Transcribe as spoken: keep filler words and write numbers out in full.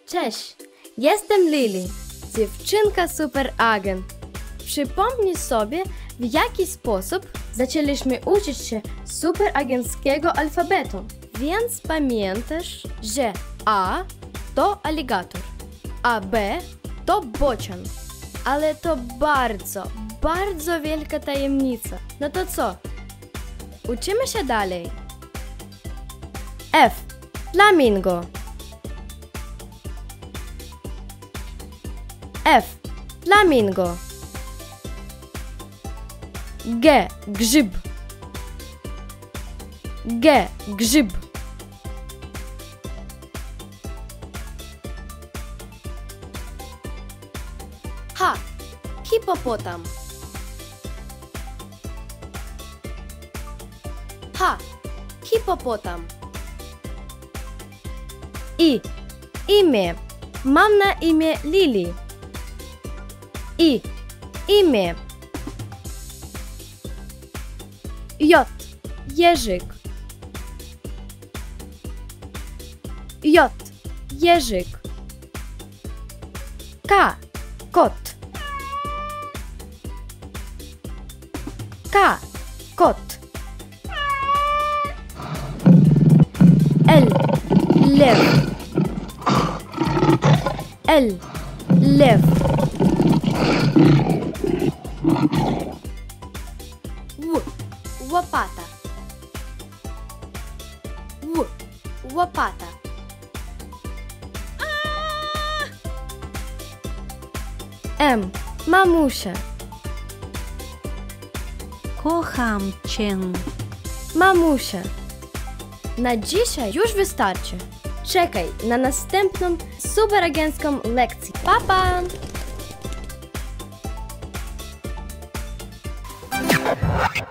Cześć, jestem Lili, dziewczynka superagent. Przypomnij sobie, w jaki sposób zaczęliśmy uczyć się superagenckiego alfabetu. Więc pamiętasz, że A to aligator, a B to bocian. Ale to bardzo, bardzo wielka tajemnica. No to co? Uczymy się dalej. F. Flamingo. F. Flamingo. G. Grzyb. G. Grzyb. H. Hipopotam. H. Hipopotam. I. Imię. Mam na imię Lili. I. Imię. J. Jerzyk. J. Jerzyk. K. Kot. K. Kot. L. Lew. L. Lew. Ł. Łopata. Ł. Łopata. M. Mamusia. Kocham cię. Mamusia. Na dzisiaj już wystarczy. Czekaj na następną superagencką lekcję. Pa, pa!